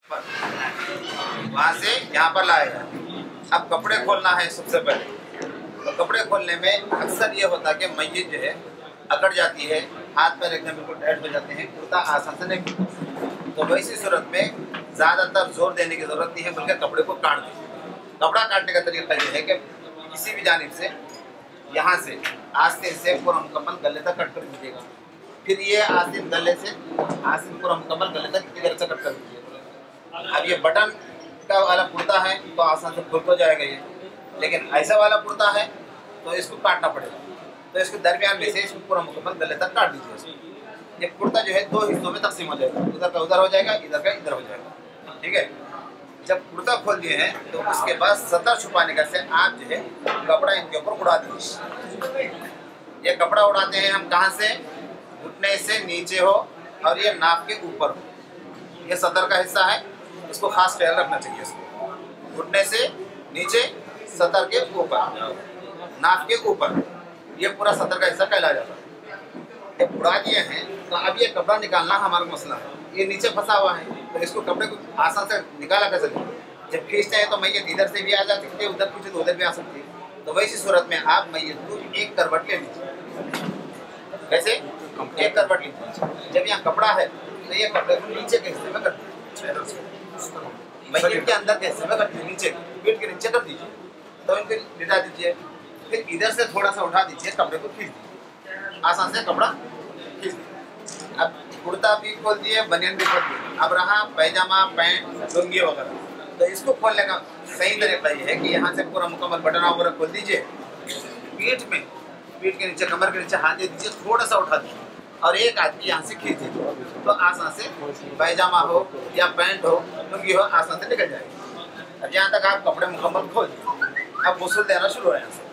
वहाँ से यहाँ पर लाएगा। अब कपड़े खोलना है सबसे पहले। तो कपड़े खोलने में अक्सर ये होता है कि मस्जिद जो है अकड़ जाती है, हाथ पैर एकदम बिल्कुल टाइट हो जाते हैं, कुर्ता आसान से नहीं खुलता। तो वैसी सूरत में ज़्यादातर जोर देने की ज़रूरत नहीं है, बल्कि कपड़े को काट दें। कपड़ा काटने का तरीका ये है कि किसी भी जानिब से यहाँ से आस्तीन से पूरा मुकम्मल गले तक कट कर दीजिएगा। फिर ये आस्तीन गले से आस्तीन पूरा मुकम्मल गले तक इधर से कट कर दीजिएगा। अब ये बटन का वाला कुर्ता है तो आसान से खुल हो जाएगा ये, लेकिन ऐसा वाला कुर्ता है तो इसको काटना पड़ेगा। तो इसके दरमियान में से इसको पूरा मुकम्मल गले तक काट दीजिए इसको। ये कुर्ता जो है दो हिस्सों में तकसीम हो जाएगा, उधर का उधर हो जाएगा, इधर का इधर हो जाएगा। ठीक है, जब कुर्ता खोल दिए हैं तो उसके बाद सतह छुपाने का से आप जो है कपड़ा इनके ऊपर उड़ा दीजिए। ये कपड़ा उड़ाते हैं हम कहाँ से? घुटने से नीचे हो और ये नाक के ऊपर हो। ये सतर का हिस्सा है, इसको खास ख्याल रखना चाहिए। इसको घुटने से नीचे, सतर के ऊपर, नाक के ऊपर, ये पूरा सतर का हिस्सा कहला जाता है। जब उड़ा दिए हैं तो अब ये कपड़ा निकालना हमारा मसला है। ये नीचे फंसा हुआ है तो इसको कपड़े को आसान से निकाला कैसे? जब खींचते हैं तो मैयत इधर से भी आ जा सकती है, उधर खींचे तो उधर भी आ सकती है। तो वैसी सूरत में आप मैयत को एक करवट ले लीजिए। वैसे एक करवट लीजिए। जब यहाँ कपड़ा है तो ये कपड़े को नीचे के हिस्से में कर दीजिए, मैयत के अंदर के हिस्से में कर दीजिए, नीचे पीठ के नीचे कर दीजिए। तो इनको लिटा दीजिए, फिर इधर से थोड़ा सा उठा दीजिए, कपड़े को खींच दीजिए, आसान से कपड़ा खींच दीजिए। अब कुर्ता भी खोल दिए, बनियान भी खोल दिए, अब रहा पैजामा, पैंट, लुंगी वगैरह। तो इसको खोलने का सही तरीका ये है कि यहाँ से पूरा मुकम्मल बटन वगैरह खोल दीजिए। पीठ में, पीठ के नीचे, कमर के नीचे हाथ दे दीजिए, थोड़ा सा उठा दीजिए और एक आदमी यहाँ से खींच दीजिए। तो आसान से पैजामा हो या पैंट हो, लुंगी हो, आसान से निकल जाएगी। अब यहाँ तक आप कपड़े मुकम्मल खोल दिए। अब गुस्ल देना शुरू हो यहाँ से।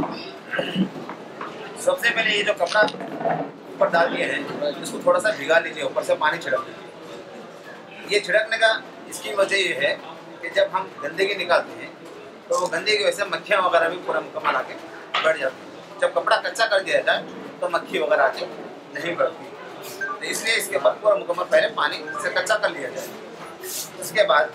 सबसे पहले ये जो कपड़ा ऊपर डाल दिए हैं इसको थोड़ा सा भिगा लीजिए, ऊपर से पानी छिड़क दीजिए। ये छिड़कने का इसकी वजह ये है कि जब हम गंदगी निकालते हैं तो वो गंदगी की वजह से मक्खियाँ वगैरह भी पूरा मुकम्मल आके बैठ जाती हैं। जब कपड़ा कच्चा कर दिया जाए तो मक्खी वगैरह आके नहीं बढ़ती, तो इसलिए इसके बाद पूरा मुकम्मल पहले पानी से कच्चा कर लिया जाए। उसके बाद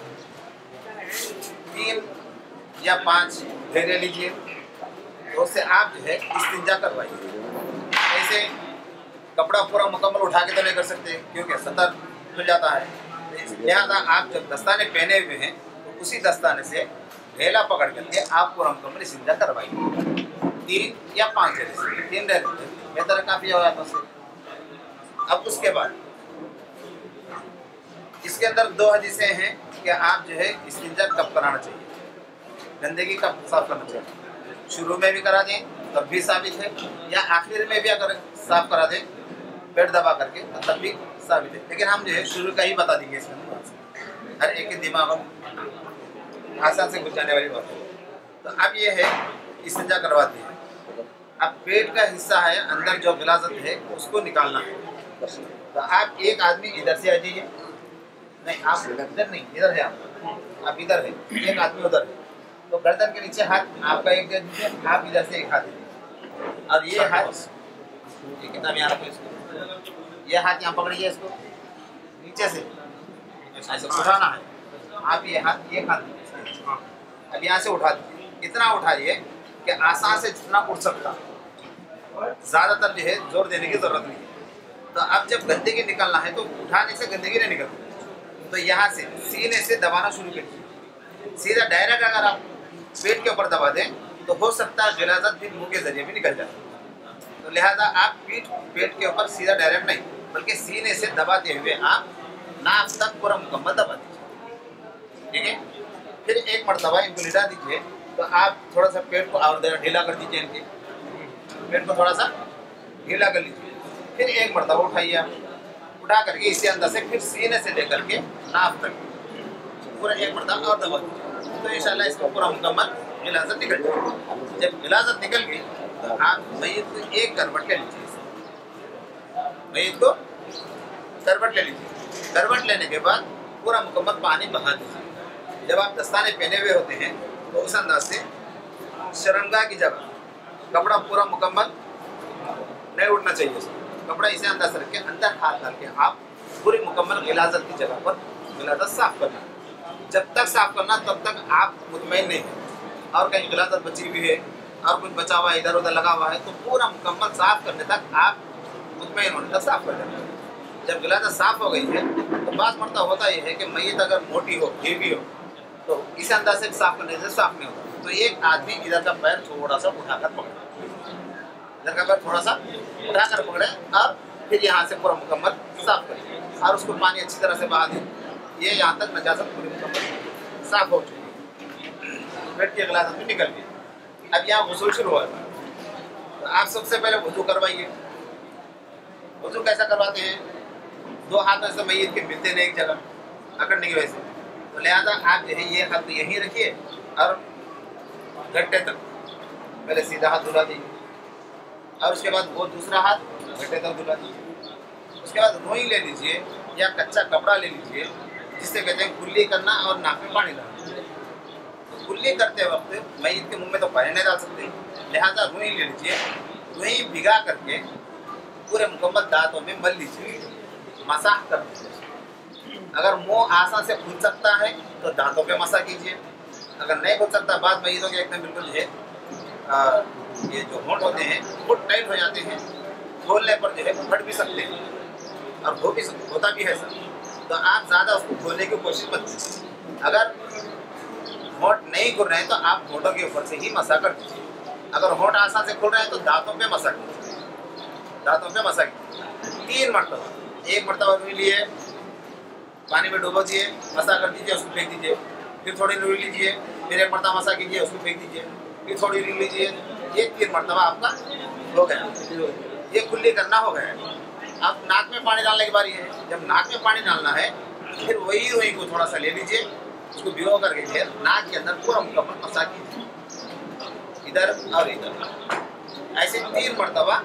3 या 5 घेरे लीजिए, तो उससे आप जो है इस्तिंजा करवाइए। ऐसे कपड़ा पूरा मुकम्मल उठा के तो नहीं कर सकते क्योंकि सतर खुल जाता है। लिहाजा आप जब दस्ताने पहने हुए हैं तो उसी दस्ताने से ढेला पकड़ करके आप पूरा मुकम्मल इस्तिंजा करवाइए। 3 या 5 घेरे से, 3 रहते बेहतर काफ़ी हो जाता है। अब उसके बाद इसके अंदर 2 हदीसें हैं कि आप जो है इस्तिंजा कब कराना चाहिए, गंदगी कब साफ करना चाहिए। शुरू में भी करा दें तब भी साबित है, या आखिर में भी अगर साफ करा दें पेट दबा करके तब भी साबित है। लेकिन हम जो है शुरू का ही बता देंगे, इसमें हर एक के दिमाग में आसान से घुस जाने वाली बात है। तो अब ये है इस्तिंजा करवाते हैं। अब पेट का हिस्सा है, अंदर जो गिलाजत है उसको निकालना है। तो आप एक आदमी इधर से आ जाइए, नहीं आप इधर नहीं, इधर है आप इधर है, एक आदमी उधर है। तो गर्दन के नीचे हाथ आपका एक दे दीजिए, आप इधर से एक हाथ दे दीजिए। अब ये हाथ, ये कितना यहाँ रखो इसको, ये हाथ यहाँ पकड़िए, इसको नीचे से ऐसे उठाना है। आप ये हाथ एक हाथ दीजिए, अब यहाँ से उठा दीजिए, इतना उठाइए कि आसान से जितना उठ सकता, ज़्यादातर जो है जोर देने की ज़रूरत नहीं है। तो अब जब गंदगी निकलना है तो उठाने से गंदगी नहीं निकलती, तो यहाँ से सीने से दबाना शुरू कीजिए। सीधा डायरेक्ट अगर आप पेट के ऊपर दबा दें तो हो सकता है गिलाजत भी मुंह के जरिए भी निकल जाए। तो लिहाजा आप पेट के ऊपर सीधा डायरेक्ट नहीं बल्कि सीने से दबाते हुए आप नाक तक पूरा मुकम्मल दबा दीजिए। ठीक है, फिर एक मरतबा इनको लिटा दीजिए। तो आप थोड़ा सा पेट को और ढीला कर दीजिए, इनके पेट को थोड़ा सा ढीला कर लीजिए। फिर एक मरतबा उठाइए, आप उठा करके इसे अंदर से फिर सीने से लेकर के नाक तक पूरा एक मरतबा और दबा दीजिए। तो इंशाल्लाह इसको पूरा मुकम्मल गिलाजत निकल जाएगी। जब गिलाजत निकल गई तो आप मैयत को एक करवट ले लीजिए, मैयत को करवट ले लीजिए। करवट लेने के बाद पूरा मुकम्मल पानी बहा दीजिए। जब आप दस्ताने पहने हुए होते हैं तो उस अंदाज से शर्मगाह की जगह कपड़ा पूरा मुकम्मल नहीं उठना चाहिए। उसको कपड़ा इसे अंदर से रख के अंदर हाथ डाल के आप पूरी मुकम्मल गिलाजत की जगह पर गलादत साफ करना। जब तक साफ करना तब तक आप मुतमईन नहीं है, और कहीं गलादत बची हुई है और कुछ बचा हुआ है इधर उधर लगा हुआ है तो पूरा मुकम्मल साफ करने तक आप मुतमईन होने तक साफ कर देना। जब गलादत साफ हो गई है तो बात मरता होता यह है कि मैयत अगर मोटी हो, हेवी हो, तो इस अंदाज से साफ करने से साफ नहीं होता। तो एक आदमी इधर का पैर थोड़ा सा उठाकर पकड़े, इधर का पैर थोड़ा सा उठाकर पकड़े और फिर यहाँ से पूरा मुकम्मल साफ करें और उसको पानी अच्छी तरह से बहा दें। ये यहाँ तक नजाकत पूरी मुकम्मल साफ हो चुकी है, पेट की गलादत भी निकल गई। अब यहाँ गुस्ल शुरू हुआ है, तो आप सबसे पहले वुजू करवाइए। वुजू कैसा करवाते हैं? दो हाथ ऐसे मैयत के मिलते नहीं एक जगह अकड़ने की वजह से, तो लिहाजा आप जो है ये हाथ यहीं रखिए और घंटे तक पहले सीधा हाथ धुला दीजिए और उसके बाद वो दूसरा हाथ घंटे तक धुला दीजिए। उसके बाद रोई ले लीजिए या कच्चा कपड़ा ले लीजिए, जिससे कहते हैं कुल्ली करना और नाक में पानी डालना। तो कुल्ली करते वक्त मैयत के मुंह में तो पानी नहीं डाल सकते, लिहाजा रुई ले लीजिए, रुई भिगा करके पूरे मुकम्मल दांतों में मल लीजिए, मसाह कर लीजिए। अगर मुंह आसान से खुल सकता है तो दांतों पे मसा कीजिए, अगर नहीं खुल सकता बाद मैयतों के एकदम बिल्कुल जो है ये जो होंठ होते हैं वो टाइट हो जाते हैं, खोलने पर जो है फट भी सकते हैं और हो भी होता भी है सर। तो आप ज़्यादा उसको खोलने की कोशिश मत कीजिए। अगर होंठ नहीं खुल रहे हैं तो आप होंठों के ऊपर से ही मसा कर दीजिए। अगर होंठ आसान से खुल रहे हैं तो दांतों पे मसा कीजिए, दांतों पे मसा कीजिए 3 मरतबा। एक मरतबा रुई लिए, पानी में डुबो दिए, मसा कर दीजिए, उसको फेंक दीजिए। फिर थोड़ी रुई लीजिए, फिर एक मरतबा मसा कीजिए, उसको फेंक दीजिए, फिर थोड़ी रुई लीजिए। ये 3 मरतबा आपका हो गया, ये कुल्ली करना हो गया। अब नाक में पानी डालने की बारी है। जब नाक में पानी डालना है फिर वही रुई को थोड़ा सा ले लीजिए, उसको भिगो करके फिर नाक के अंदर पूरा मुकम्मल मसा कीजिए, इधर और इधर। ऐसे 3 मरतबा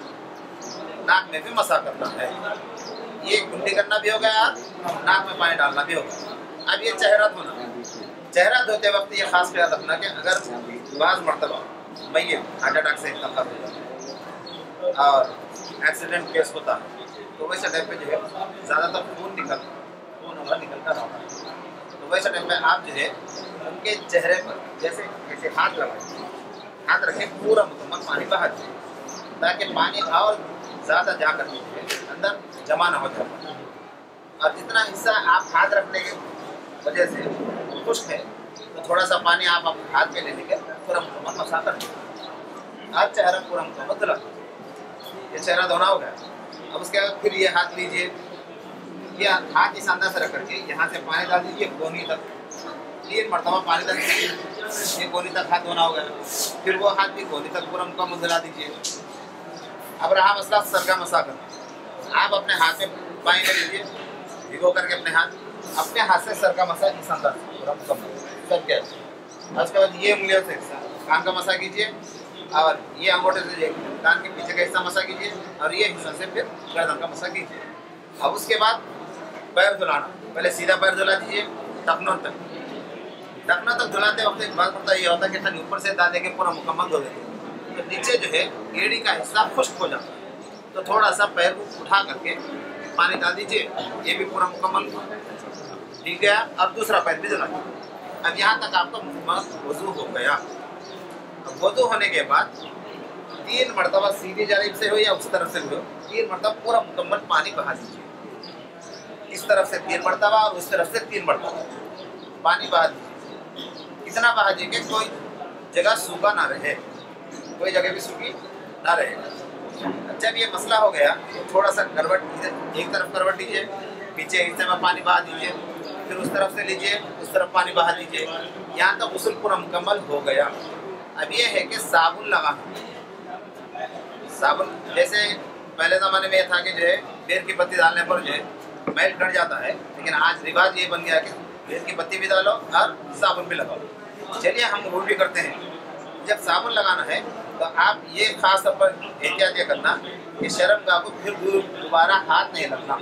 नाक में भी मसा करना है। ये कुल्ली करना भी हो गया, नाक में पानी डालना भी होगा। अब ये चेहरा धोना है। चेहरा धोते वक्त ये खास ख्याल रखना कि अगर बाज़ मरतबा मैयत हार्ट अटैक से इंतकाल हो जाता है और एक्सीडेंट केस होता है तो वैसे टाइम पे जो है ज़्यादातर खून होगा निकल कर आता है। तो वैसे टाइम पे आप जो है उनके चेहरे पर जैसे ऐसे हाथ लगाए, हाथ रखें, पूरा मुकम्मल पानी बहा दीजिए ताकि पानी और ज़्यादा जा कर अंदर जमा ना हो जाए। और जितना हिस्सा आप हाथ रखने की वजह से खुश्क है तो थोड़ा सा पानी आप अपने हाथ में ले लेकर पूरा मुकम्मल मसा कर दीजिए। आप चेहरा पूरा मुकम्मल धुला, ये चेहरा धोना हो गया। अब उसके बाद फिर ये हाथ लीजिए, ये हाथ इस अंदर से रख करके यहाँ से पानी डाल दीजिए कोहनी तक, 3 मरतबा पानी डाल दीजिए, ये कोहनी तक हाथ धोना हो गया। फिर वो हाथ भी कोहनी तक पूरा मुकम्मल धुला दीजिए। अब रहा मसला सर का मसा करना। आप अपने हाथ में पानी ले लीजिए, भिगो करके अपने हाथ से सर का मसा इस अंदर पूरा मुकम्मल सर के। उसके बाद ये उंगलियों से कान का मसा कीजिए और ये अंगूठे से कान के पीछे का हिस्सा मसा कीजिए और ये हिस्सा से फिर गर्दन का मसा कीजिए। अब उसके बाद पैर धुलाना, पहले सीधा पैर धुला दीजिए टखनों तक। टखनों तक धुलाते वक्त एक बात पता ये होता है कि खाली ऊपर से डाल के पूरा मुकम्मल धो देते, तो नीचे जो है एड़ी का हिस्सा खुश्क हो जाता है। तो थोड़ा सा पैर को उठा करके पानी डाल दीजिए, ये भी पूरा मुकम्मल ठीक गया। अब दूसरा पैर भी धुला दीजिए। अब यहाँ तक आपका वजू हो गया। अब वजू होने के बाद 3 मरतबा सीधी जानिब से हो या उस तरफ से हो, 3 मरतबा पूरा मुकम्मल पानी बहा दीजिए। इस तरफ से 3 मरतबा और उस तरफ से 3 मरतबा पानी बहा दीजिए। इतना बहा दीजिए कि कोई जगह सूखा ना रहे, कोई जगह भी सूखी ना रहे। जब ये मसला हो गया तो थोड़ा सा करवट, एक तरफ करवट लीजिए, पीछे हिस्से में पानी बहा दीजिए, फिर उस तरफ से लीजिए, उस तरफ पानी बहा दीजिए। यहाँ तक गुस्ल पूरा मुकम्मल हो गया। अब ये है कि साबुन लगाना। साबुन जैसे पहले ज़माने में ये था कि जो है बेर की पत्ती डालने पर जो है मैल कट जाता है, लेकिन आज रिवाज ये बन गया कि बेर की पत्ती भी डालो और साबुन भी लगाओ। चलिए हम वो भी करते हैं। जब साबुन लगाना है तो आप ये खास तौर पर एहतियात ये करना कि शर्मगाह को फिर दोबारा हाथ नहीं लगना,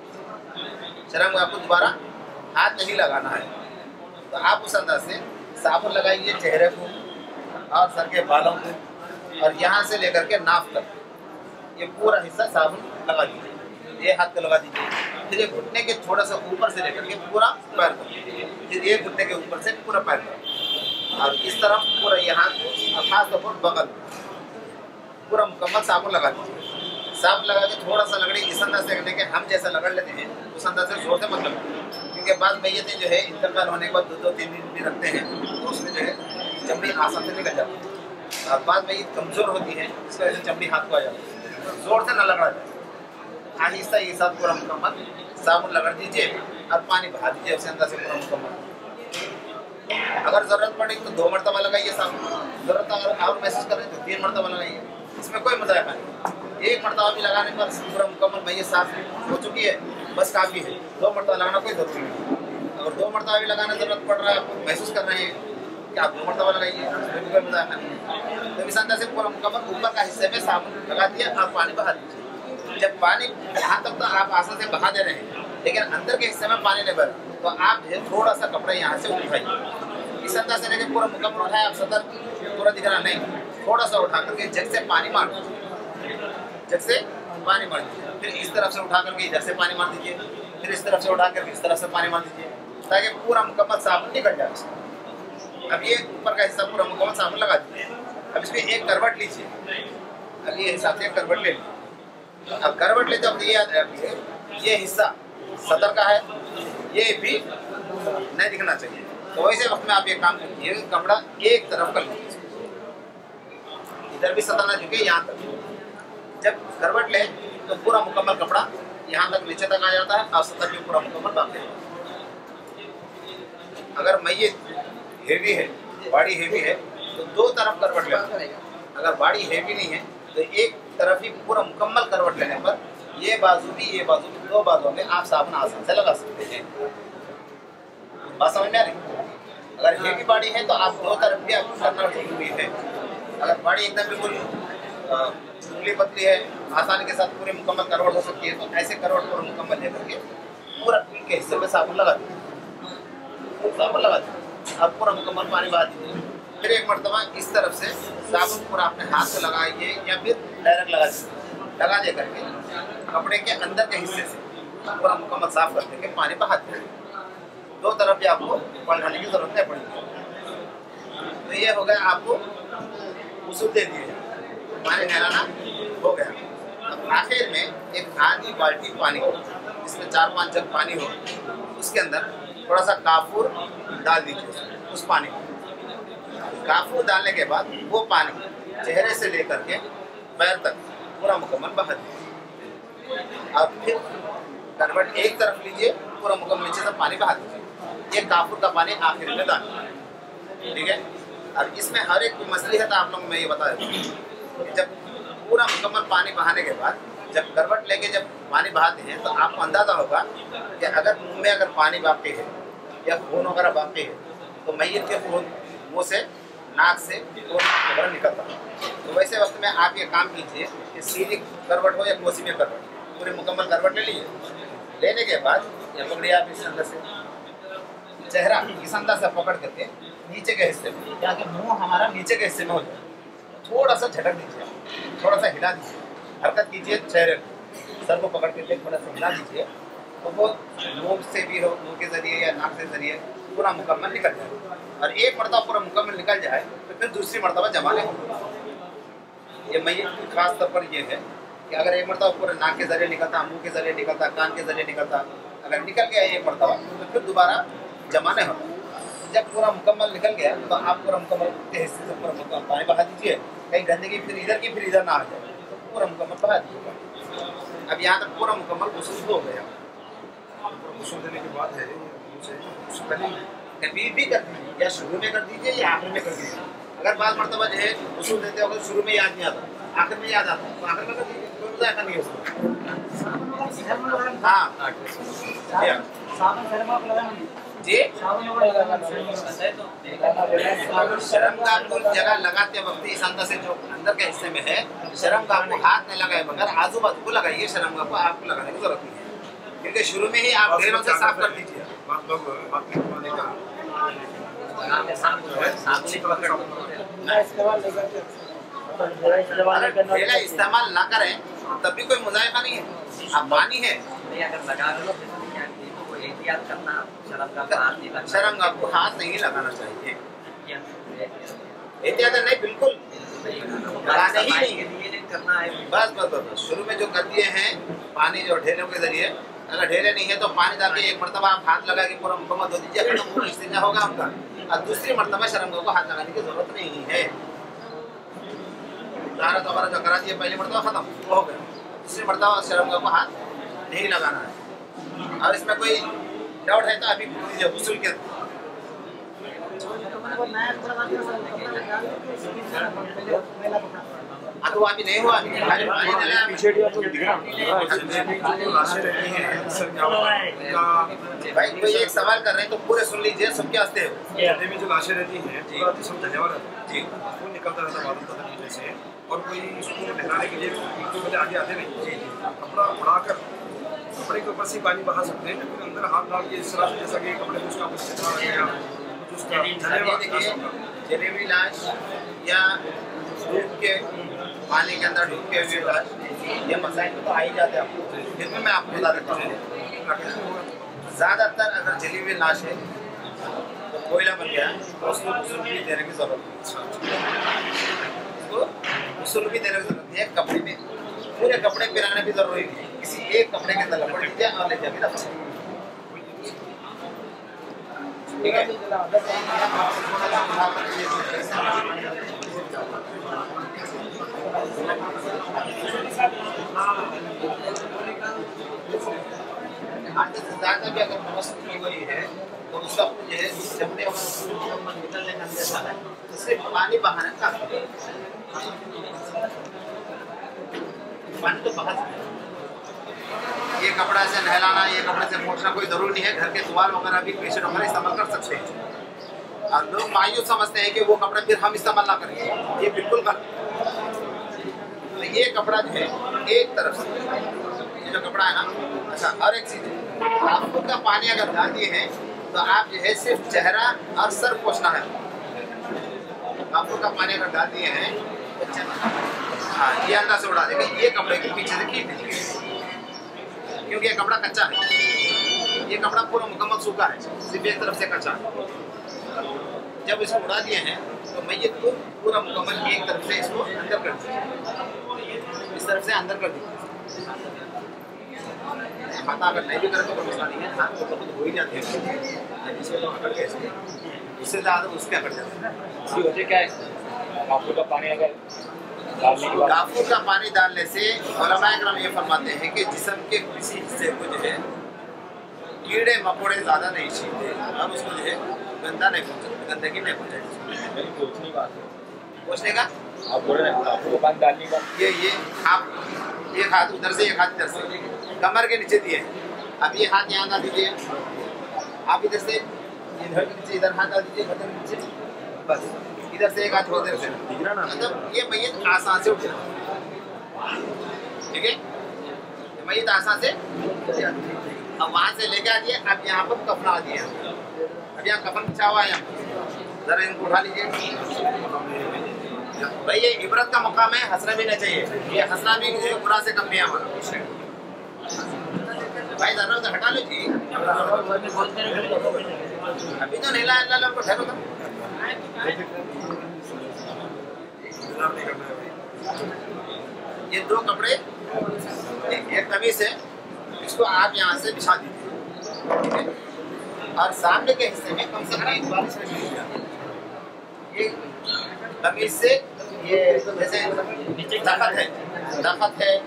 शर्मगाह को दोबारा हाथ नहीं लगाना है। तो आप उस अंदर से साबुन लगाइए चेहरे को और सर के बालों को, और यहाँ से लेकर के नाक तक ये पूरा हिस्सा साबुन लगा दीजिए। ये हाथ को लगा दीजिए, फिर ये घुटने के थोड़ा सा ऊपर से लेकर के पूरा पैर तक, फिर ये घुटने के ऊपर से पूरा पैर तक, और इस तरफ पूरा यहाँ खास तौर पर बगल पूरा मुकम्मल साबुन लगा दीजिए। साबुन लगा के थोड़ा सा लगड़ी इस अंदाज से लेके हम जैसा लगड़ लेते हैं उस अंदाज से जोर से मत लगाइए, क्योंकि बाद मैयतें जो है इंतकाल होने के बाद 2-3 दिन भी रखते हैं तो उसमें जो है चमड़ी आसान से निकल जाती है, और बाद में कमज़ोर होती है इस वजह से चमड़ी हाथ को आ जाती है। जोर से न लगड़ा जाए, आहिस्ता ये साथ पूरा मुकम्मल साबुन लगड़ दीजिए और पानी बहा दीजिए उसी अंदर से पूरा मुकम्मल। अगर ज़रूरत पड़े तो 2 मरतबा लगाइए साबुन, ज़रूरत अगर और महसूस करें तो 3 मरतबा लगाइए, इसमें कोई मजाक नहीं। 1 मरतबा भी लगाने पर पूरा मुकम्मल मैयत साफ हो चुकी है, बस काफ़ी है। 2 मरतबा लगाना कोई ज़रूरी नहीं। अगर 2 मरतबा भी लगाने ज़रूरत पड़ रहा है, आपको महसूस कर रहे हैं कि आप 2 मरतबा लगाइए, इसमें भी कोई मजाक नहीं है। तो इस अंदर से पूरा मुकम्मल ऊपर का हिस्से में साबुन लगा दिया और पानी बहा दीजिए। जब पानी यहाँ तक तो आप आसान से बहा दे रहे हैं, लेकिन अंदर के हिस्से में पानी नहीं भर, तो आप जो है थोड़ा सा कपड़ा यहाँ से उठाइए। इस अंदर से लेकर पूरा मुकम्मल उठाए, आप सतर पूरा दिख रहा नहीं, थोड़ा सा उठा करके जग से पानी मार दीजिए, जग से पानी मार दीजिए। फिर इस तरफ से उठा करके इधर से पानी मार दीजिए, फिर इस तरफ से उठा करके इस तरफ से पानी मार दीजिए, ताकि पूरा मुकम्मल साबुन निकल जाए। अब ये ऊपर का हिस्सा पूरा मुकम्मल साबुन लगा दीजिए। अब इसमें एक करवट लीजिए, अब ये हिसाब से एक करवट ले लीजिए। अब करवट लेते वक्त ये याद रखिए, ये हिस्सा सतर का है, ये भी नहीं दिखना चाहिए। तो वैसे वक्त में आप ये काम कीजिए, कपड़ा एक तरफ कर लीजिए, इधर भी सतर ना झुके यहाँ तक। जब करवट ले तो पूरा मुकम्मल कपड़ा यहाँ तक नीचे तक आ जाता है और सतर भी पूरा मुकम्मल बांध देता है। अगर मैयत हेवी है, बॉडी हेवी है, तो 2 तरफ करवट लेना। अगर बॉडी हेवी नहीं है तो एक तरफ ही पूरा मुकम्मल करवट लेने पर ये बाजू भी 2 बाजू में आप साबुन आसान से लगा सकते हैं। बात समझ में आ रही? अगर हेवी बॉडी है तो आप 2 तरफ भी आपको करना जरूरी है। अगर बॉडी एकदम बिल्कुल पतली पतली है, आसानी के साथ पूरे मुकम्मल करवट हो सकती है, तो ऐसे करवट पूरा मुकम्मल लेकर के पूरा पीठ के हिस्से में साबुन लगा दीजिए, साबुन लगा दीजिए। अब पूरा मुकम्मल पानी बहा दीजिए। फिर एक मरतबा इस तरफ से साबुन पूरा अपने हाथ से लगाइए या फिर डायरेक्ट लगा दीजिए। लगा दे करके कपड़े के अंदर के हिस्से से पूरा मुकम्मल साफ कर देंगे, पानी बहा दीजिए। 2 तरफ भी आपको पलटाने की जरूरत नहीं पड़ेगी। तो ये हो गया, आपको गुस्ल दे दिए, पानी नहलाना हो गया। अब आखिर में एक आधी बाल्टी पानी हो, जिसमें 4-5 जग पानी हो, उसके अंदर थोड़ा सा काफूर डाल दीजिए उस पानी को। काफूर डालने के बाद वो पानी चेहरे से लेकर के पैर तक पूरा मुकम्मल बहा दीजिए, और फिर करवट एक तरफ लीजिए, पूरा मुकम्मल नीचे से पानी बहा दीजिए। ये काफूर का पानी आखिर में डालिए, ठीक है। और इसमें हर एक मसलिहत आप लोगों को मैं ये बता देता हूँ, जब पूरा मुकम्मल पानी बहाने के बाद जब करवट लेके जब पानी बहाते हैं तो आपको अंदाज़ा होगा कि अगर मुँह में अगर पानी बाकी है या खून वगैरह बाकी है, तो मैयत के खून मुँह से, नाक से खून वगैरह निकलता है। तो वैसे वक्त में आप ये काम कीजिए कि सीधी करवट हो या कोसी में करवट, पूरी मुकम्मल करवट ले लीजिए। लेने के बाद ये पकड़िए आप इस अंदर से, चेहरा इस अंदर से पकड़ करके नीचे के हिस्से में, ताकि मुंह हमारा नीचे के हिस्से में हो जाए, थोड़ा सा झटक दीजिए, थोड़ा सा हिला दीजिए, हरकत कीजिए चेहरे को, सर को पकड़ के थोड़ा सा हिला दीजिए, तो वो मुंह से भी हो, मुंह के जरिए या नाक के जरिए पूरा मुकम्मल निकल जाए। और एक मरतबा पूरा मुकम्मल निकल जाए तो फिर दूसरी मरतबा जमा नहीं होगा। ये मैयत की खास तौर पर ये है कि अगर एक मरतबा पूरे नाक के जरिए निकलता, मुँह के जरिए निकलता, कान के जरिए निकलता, अगर निकल गया एक मरतबा तो फिर दोबारा जमा नहीं होता। जब पूरा मुकम्मल निकल गया तो आप पूरा मुकम्मल के हिस्से से पूरा मुकम्मल पानी बहा दीजिए, कहीं गंदगी फिर इधर ना आ जाए, तो पूरा मुकम्मल बहा दीजिएगा। अब यहाँ तक पूरा मुकम्मल गुस्ल हो गया। गुस्ल देने के बाद है कभी भी कर दीजिए, या शुरू में कर दीजिए या आखिर में कर दीजिए। अगर बाद मरतबा जो है गुस्ल देते हो शुरू में याद नहीं आता, आखिर में याद आता, तो आखिर में कर दीजिए, कोई जायका नहीं है उसमें। हाँ जी, शर्मगाह को जगह लगाते वक्त इस अंदर से जो अंदर के हिस्से में है, शर्मगाह को हाथ में लगाए बगैर आजू बाजू को लगाइए। शर्मगाह को आपको लगाने की जरूरत नहीं है, क्योंकि शुरू में ही आप ढेरों से साफ कर दीजिए। ढेला इस्तेमाल ना करें तब भी कोई मुजायका नहीं है। आप पानी है नहीं अगर लगा लो जैसे क्या कि तो वो एहतियात करना शर्म का हाथ नहीं लगना शर्म आपको हाथ नहीं लगाना चाहिए। एहतियात नहीं, बिल्कुल लगाना ही नहीं करना है। बस शुरू में जो कर दिए हैं पानी जो ढेलों के जरिए, अगर ढेले नहीं है तो पानी डाल के एक मरतबा आप हाथ लगा के पूरा मुकम्मल धो दीजिए, खत्म इस्तिंजा होगा आपका। और दूसरी मरतबा शर्मगाह को हाथ लगाने की जरूरत नहीं है। तारत वगैरह जो करा दिए पहली मरतबा खत्म हो गया, दूसरी मरतबा शर्मगाह को हाथ नहीं लगाना है। और इसमें कोई डाउट है तो अभी गुस्ल के तो अभी नहीं हुआ, पीछे दिख भाई कोई एक सवाल कर रहे हैं तो पूरे सुन लीजिए, सबके वास्ते है। जल्दी में जो लाशें रहती हैं पूरा जिस्म धन्यवाद रहता है जी, खून निकलता रहता है बादल तक नीचे से, और कोई उसको ठहराने के लिए तो पहले आगे आते नहीं जी जी, कपड़ा उड़ाकर कपड़े के ऊपर से पानी बहा सकते हैं, लेकिन अंदर हाथ डाल के इस तरह से जैसा कि कपड़े में उसका कुछ छिद्र आ गया कुछ उसका देखिए जलेबी लाश या डूब के पानी के अंदर डूब के हुए लाश, ये मसाइल तो आ ही जाते हैं आपको, फिर भी मैं आपको बता देता हूँ। ज़्यादातर अगर जली हुई लाश है तो कोयला बन गया तो उसको गुस्ल भी देने की जरूरत है, उसको गुस्ल भी देने की जरूरत है। कपड़े में पूरे कपड़े पिराने की जरूरत नहीं है, किसी एक कपड़े के अंदर लपट दीजिए और ले जाके रख दीजिए, ठीक है। ज़्यादा भी अगर नमस्त की गई है तो उसका जो है जमने और निकलने का अंदाजा है, तो सिर्फ पानी बहाना का पानी तो बहा सकते हैं। ये कपड़ा से नहलाना, ये कपड़े से पोंछना कोई जरूरी नहीं है, घर के तुवाल वगैरह भी बेडशीट वगैरह इस्तेमाल कर सकते हैं। और लोग मायूस समझते हैं कि वो कपड़ा फिर हम इस्तेमाल ना करें, ये बिल्कुल गलत। तो ये कपड़ा जो है एक तरफ से ये जो कपड़ा है ना, अच्छा और एक चीज़ आपको का पानी अगर डाल दिए हैं तो आप जो है सिर्फ चेहरा और सर पोंछना है। आपको का पानी अगर डाल दिए हैं तो हाँ ये अंदर से उड़ा देंगे, ये कपड़े के पीछे से खींच दीजिए क्योंकि ये कपड़ा कच्चा है, ये कपड़ा पूरा मुकम्मल सूखा है, सिर्फ एक तरफ से कच्चा है। जब इसको उड़ा दिए हैं तो मैयत को पूरा मुकम्मल एक तरफ से इसको अंदर कर दीजिए, इस तरफ से अंदर कर दीजिए। हाथ अगर नहीं भी करें तो कोई मसला नहीं है, हाथ तो खुद हो ही जाते हैं, इसको तो अकड़ के उससे ज़्यादा उसके अकड़ जाते हैं। इसकी वजह क्या है? काफूर का पानी अगर डालने के बाद काफूर का पानी डालने से उलमाए किराम ये फरमाते हैं कि जिस्म के किसी हिस्से को जो है कीड़े मकोड़े ज़्यादा नहीं छीनते और उसको जो है गंदा नहीं पहुँचाते, गंदगी नहीं पहुँचाते। पूछने का पूछने का आप बोल रहे हैं काफूर का पानी डालने का ये आप एक हाथ उधर से एक हाथ इधर से कमर के नीचे दिए, अब ये हाथ यहाँ डाल दीजिए, आप इधर से इधर नीचे इधर हाथ डाल दीजिए, बटन नीचे, बस इधर से एक हाथ उधर से, मतलब ये मैयत आसान से उठ जाती है, ठीक है। मैयत आसान से उठ जाती है। अब वहाँ से लेके आ दिए, अब यहाँ पर कफन आ दिए, अब यहाँ कफन बिछा हुआ है, यहाँ जरा इनको उठा लीजिए। भाई ये इबरत का मकाम है, हंसना भी नहीं चाहिए, ये हंसना भी जो है गुनाह से कम नहीं है हमारा। भाई जरा उधर हटा लो जी, अभी तो नहीं लाया अल्लाह को ठहरो था। ये दो कपड़े एक कमीज है, इसको आप यहाँ से बिछा दीजिए और सामने के हिस्से में कम से कम एक बार ये कमीज से ये जैसे दखत है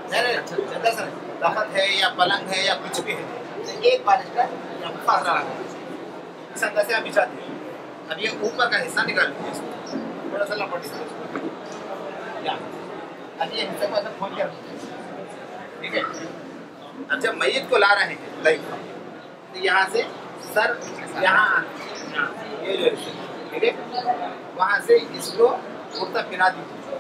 दखत है या पलंग है या कुछ भी है, तो एक बार इसका फासला रखा इस अंदर से आप बिछा दिए। अब ये ऊपर का हिस्सा निकाल लीजिए, थोड़ा सा लपट दीजिए, अब ये हिस्से को ऐसा खोल के रखिए, ठीक है। अब जब मैयत को ला रहे हैं लाइक तो यहाँ से सर यहाँ ये जो ठीक है, वहाँ से इसको कुर्ता पिना दीजिए,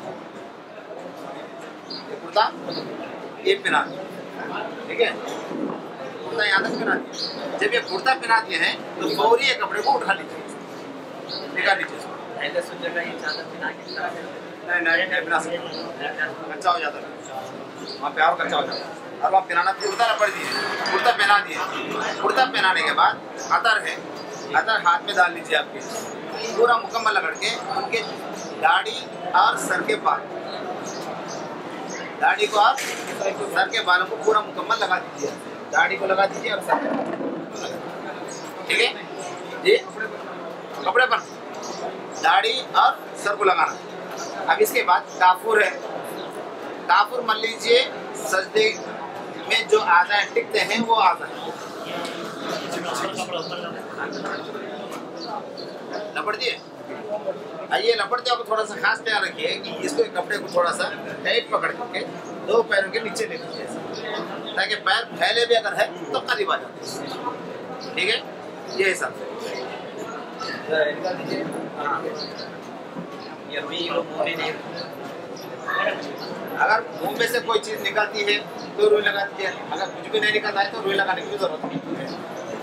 कुर्ता ये पिना ठीक है, कुर्ता यहाँ तक पिना दीजिए। जब ये कुर्ता पिना दिए हैं तो फौरी ये कपड़े को उठा लीजिए, निकाल लीजिए। नहीं नहीं नहीं पिना सकते, कच्चा हो जाता है वहाँ पे और कच्चा हो जाता है। और वहाँ पहनाना, कुर्ता लपट दिए, कुर्ता पहना दिए। कुर्ता पहनाने के बाद अतर है, अतर हाथ में डाल लीजिए आपके, पूरा मुकम्मल रगड़ के उनके दाढ़ी और सर के बाल, दाढ़ी को और सर के बालों को पूरा मुकम्मल लगा दीजिए। दाढ़ी को लगा दीजिए और सर को, ठीक है जी, कपड़े पर दाढ़ी और सर को लगाना। अब इसके बाद काफूर है, काफूर मान लीजिए सजदे में जो आज़ाएं टिकते हैं वो आज़ाएं लपट दिए। ये लपटते हो थोड़ा सा खास ध्यान रखिए कि इसको कपड़े को थोड़ा सा टाइट पकड़ करके दो पैरों के नीचे ले लीजिए, ताकि पैर फैले भी अगर है तो करीब आ जाते। ठीक है, ये हिसाब से अगर मुंह में से कोई चीज़ निकलती है तो रुई लगा दीजिए, अगर कुछ भी नहीं निकलता है तो रुई लगाने की जरूरत नहीं है।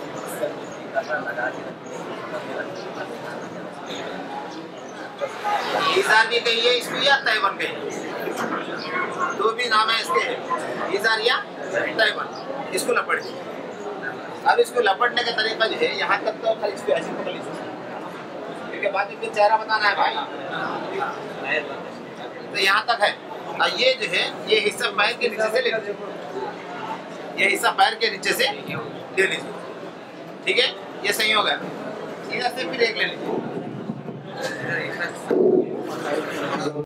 ईज़ार भी कहिए इसको या तैबन कहिए, दो भी नाम है इसके, ईज़ार या तैबन। इसको लपट दीजिए। अब इसको लपटने का तरीका जो है, यहाँ तक तो खाली इसको ऐसे पकड़ लीजिए, क्योंकि बाद में फिर चेहरा बताना है भाई, तो यहाँ तक है। और ये जो है ये हिस्सा पैर के नीचे से ले लीजिए, ये हिस्सा पैर के नीचे से ले लीजिए। ठीक है, ये सही हो गया। इधर से फिर एक ले लीजिए।